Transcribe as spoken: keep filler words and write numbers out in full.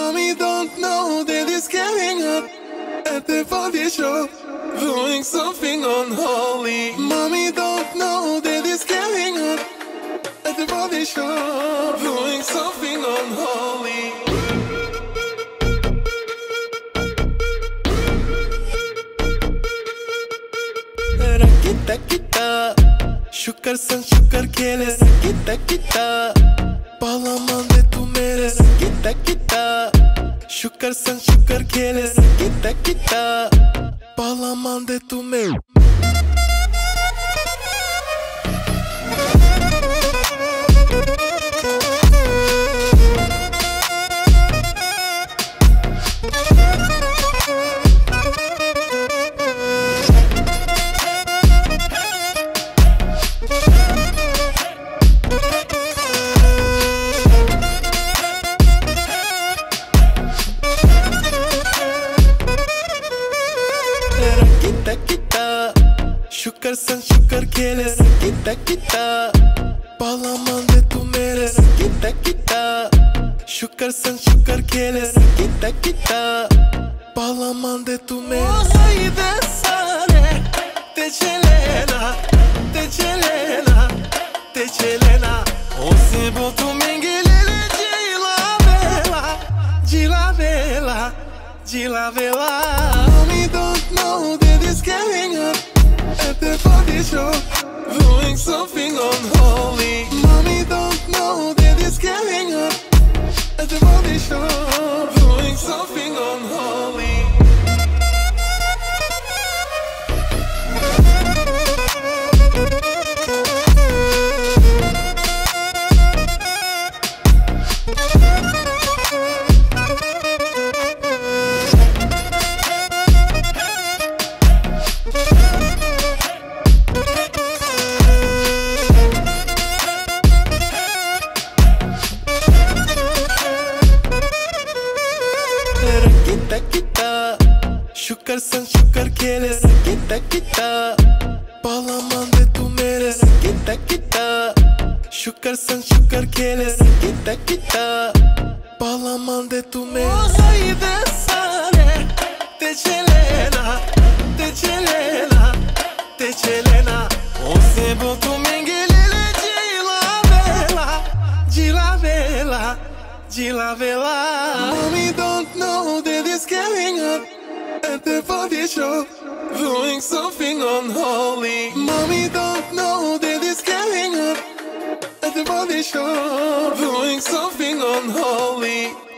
Mommy don't know that it's getting up at the body show, doing something unholy. Mommy don't know that it's getting up at the body show, doing something unholy. Rakita kita, şükür sen şükür kele. Rakita kita, bağlaman de tu mere. Rakita kita, şükür sen şükür kele. Rakita kita, bağlaman de tu mere. Rakita kita, şükür sen şükür kele. Rakita kita, bağlaman de tu mere. Rakita kita, şükür sen şükür kele. Rakita kita, bağlaman de tu mere. Ay de sare, te chelena, te chelena, te chelena. O se botu mengelele, gila vela, gila vela, gila vela. Mommy don't know that it's getting up at the body show, doing something unholy. Mommy don't know that it's getting up at the body show, doing something unholy. Rakita kita, şükür sen şükür kele. Rakita kita, bağlaman de tu mere. Rakita kita, şükür sen şükür kele. Rakita kita, bağlaman de tu mere. Ay de sare, te chelena, te chelena, te chelena. O se botu mengelele, gila vela, gila vela, gila vela. Mommy don't know that it's getting up at the body show, doing something unholy. Mommy don't know that it's getting up at the body show, doing something unholy.